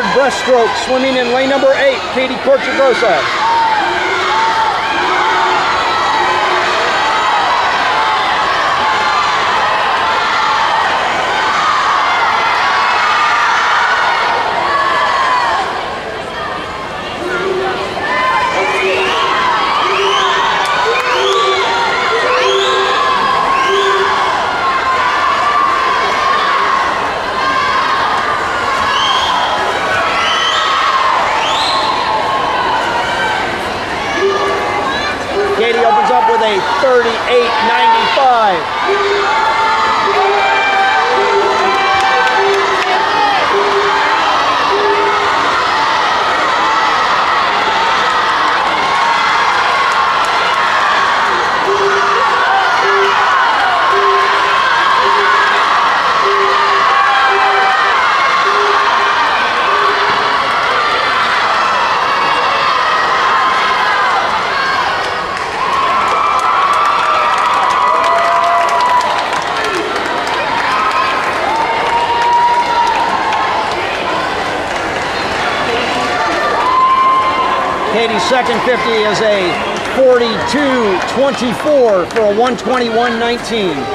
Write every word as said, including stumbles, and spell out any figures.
breaststroke, swimming in lane number eight, Katie Corchagrosa. Katie opens up with a thirty-eight ninety-five. Katie's second fifty is a forty-two twenty-four for a one twenty-one nineteen.